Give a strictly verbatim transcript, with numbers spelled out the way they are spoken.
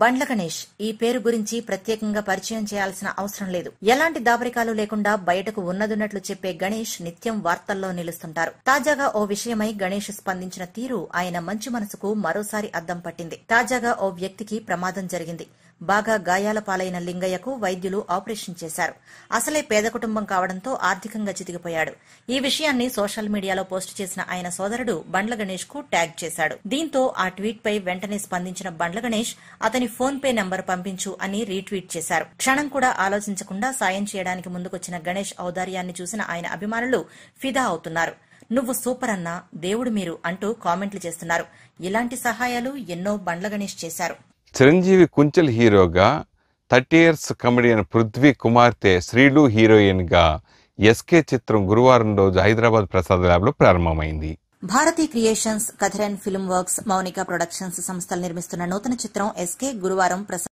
బండ్ల గణేష్ ఈ పేరు గురించి ప్రత్యేకంగా పరిచయం చేయాల్సిన అవసరం లేదు. ఎలాంటి దాపరికాలు లేకుండా బయటకు ఉన్నదున్నట్లు చెప్పే గణేష్ నిత్యం వార్తల్లో నిలుస్తుంటారు. తాజాగా ఓ విషయమై గణేష్ స్పందించిన తీరు ఆయన మంచి మనసుకు మరోసారి అద్దం పట్టింది. తాజాగా ఓ వ్యక్తికి ప్రమాదం జరిగింది. బాగా గాయాల పాలైన లింగయ్యకు వైద్యులు ఆపరేషన్ చేశారు. అసలే పేద కుటుంబం కావడంతో ఆర్థికంగా చితికిపోయాడు. ఈ విషయాన్ని సోషల్ మీడియాలో పోస్టు చేసిన ఆయన సోదరుడు బండ్ల గణేష్ కు ట్యాగ్ చేశాడు. దీంతో ఆ ట్వీట్ పై వెంటనే స్పందించిన బండ్ల గణేష్ అతని ఫోన్ పే నంబర్ పంపించు అని రీట్వీట్ చేశారు. క్షణం కూడా ఆలోచించకుండా సాయం చేయడానికి ముందుకొచ్చిన గణేష్ ఔదార్యాన్ని చూసిన ఆయన అభిమానులు ఫిదా అవుతున్నారు. నువ్వు సూపర్ అన్నా, దేవుడు మీరు అంటూ కామెంట్లు చేస్తున్నారు. ఇలాంటి సహాయాలు ఎన్నో బండ్ల గణేష్ చేశారు. చిరంజీవి కుంచెల్ హీరోగా థర్టీ ఇయర్స్ కమెడియన్ పృథ్వీ కుమార్తె శ్రీలు హీరోయిన్ గా ఎస్కే చిత్రం గురువారం రోజు హైదరాబాద్ ప్రసాద్ ల్యాబ్ లో ప్రారంభమైంది. భారతీ క్రియేషన్స్, కథరన్ ఫిల్మ్ వర్క్స్, మౌనిక ప్రొడక్షన్స్ సంస్థలు నిర్మిస్తున్న నూతన చిత్రం ఎస్కే గురువారం ప్రసాద్